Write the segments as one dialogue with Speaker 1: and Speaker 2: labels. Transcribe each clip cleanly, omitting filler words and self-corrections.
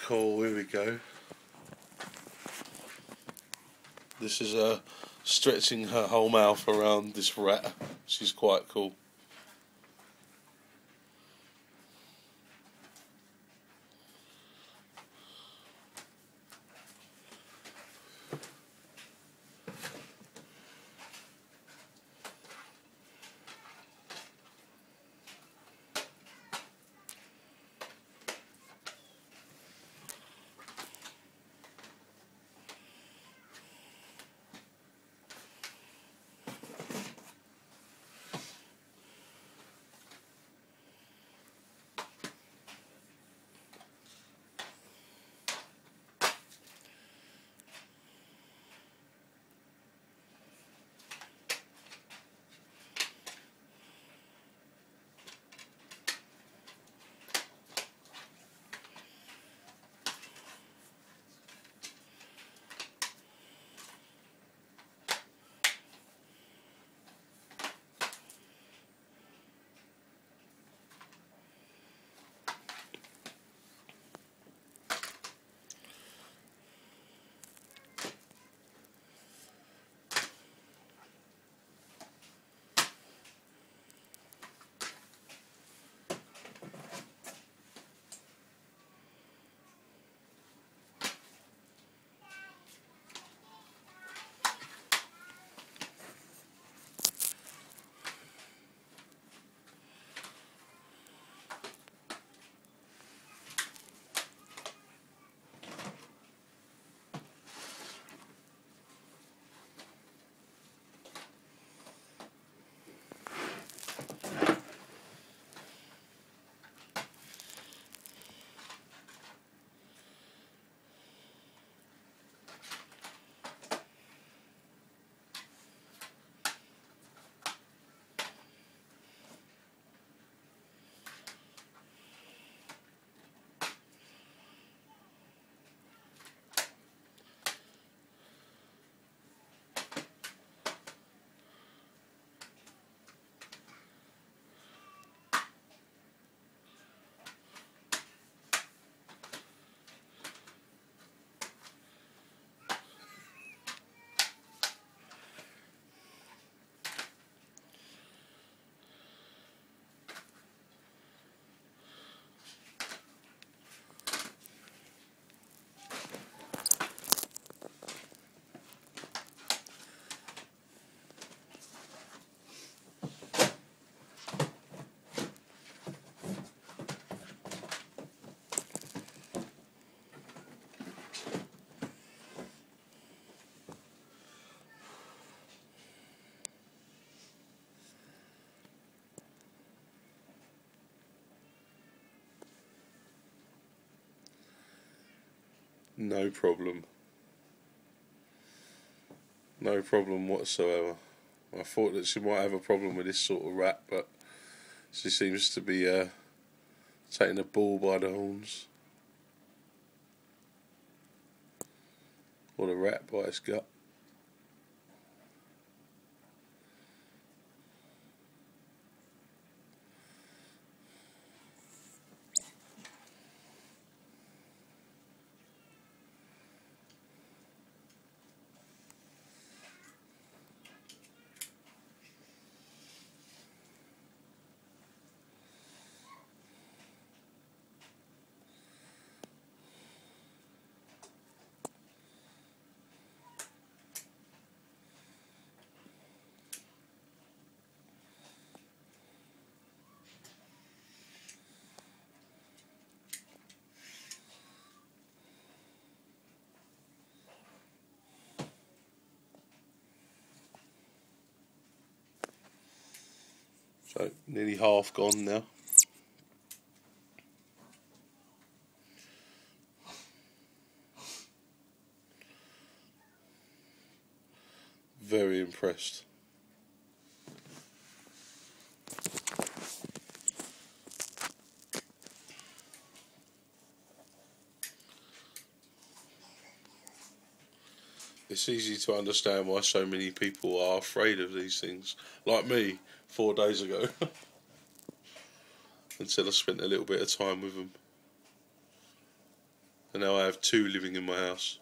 Speaker 1: Cool, here we go. This is stretching her whole mouth around this rat. She's quite cool. No problem. No problem whatsoever. I thought that she might have a problem with this sort of rat, but she seems to be taking the bull by the horns. Or the rat by its gut. So, nearly half gone now. Very impressed. It's easy to understand why so many people are afraid of these things. Like me, 4 days ago. Until I spent a little bit of time with them. and now I have 2 living in my house.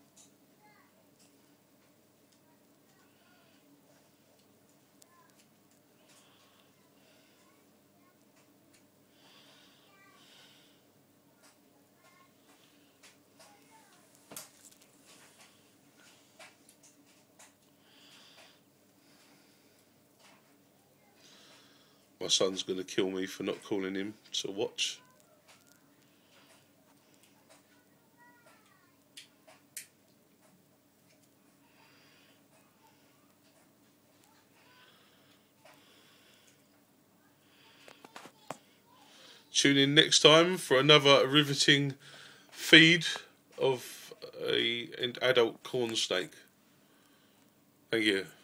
Speaker 1: My son's going to kill me for not calling him to watch. Tune in next time for another riveting feed of an adult corn snake. Thank you.